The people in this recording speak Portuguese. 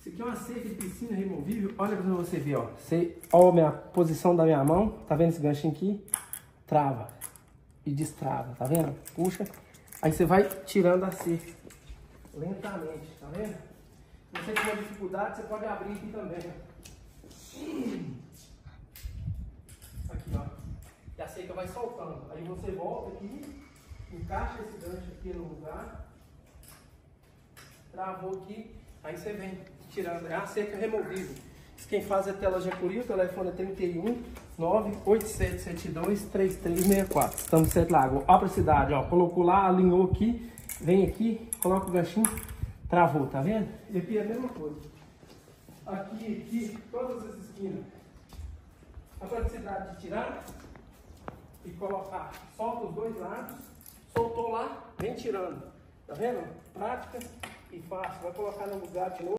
Isso aqui é uma cerca de piscina removível. Olha pra você ver, ó. Olha a posição da minha mão. Tá vendo esse ganchinho aqui? Trava e destrava, tá vendo? Puxa. Aí você vai tirando a cerca lentamente, tá vendo? Se você tiver dificuldade, você pode abrir aqui também, ó. Aqui, ó. E a cerca vai soltando. Aí você volta aqui, encaixa esse gancho aqui no lugar. Travou aqui, aí você vem tirando. É a cerca removível. Quem faz é Tela Jacuri, o telefone é 31 98772 3364. Estamos em Sete Lagoas. Ó pra cidade, ó. Colocou lá, alinhou aqui, vem aqui, coloca o ganchinho, travou, tá vendo? E aqui é a mesma coisa. Aqui, todas as esquinas. A praticidade de tirar e colocar. Solta os dois lados, soltou lá, vem tirando. Tá vendo? Prática e fácil. Vai colocar no lugar de novo.